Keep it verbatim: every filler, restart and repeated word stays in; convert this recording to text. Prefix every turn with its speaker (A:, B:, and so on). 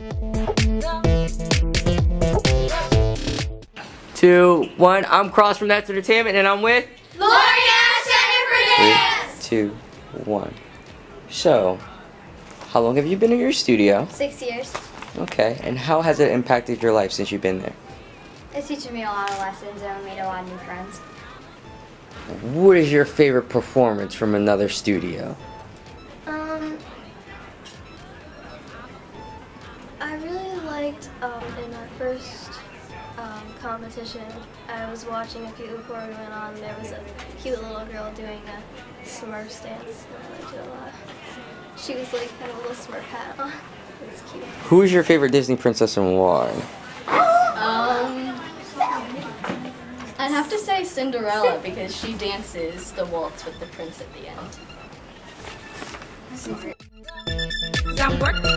A: Two, one. I'm Cross from That's Entertainment, and I'm with
B: Laurie, Nash, and
A: Three, two, one. So, how long have you been in your studio?
B: Six years.
A: Okay, and how has it impacted your life since you've been there?
B: It's teaching me a lot of lessons and I made a lot of new friends.
A: What is your favorite performance from another studio?
B: Um, I really liked um, in our first um, competition, I was watching a few before we went on, there was a cute little girl doing a Smurf dance, and I liked it a lot. She was like, had a little Smurf hat on. It was cute.
A: Who is your favorite Disney princess and why?
C: Um, I'd have to say Cinderella because she dances the waltz with the prince at the end. Sorry.
D: I'm working.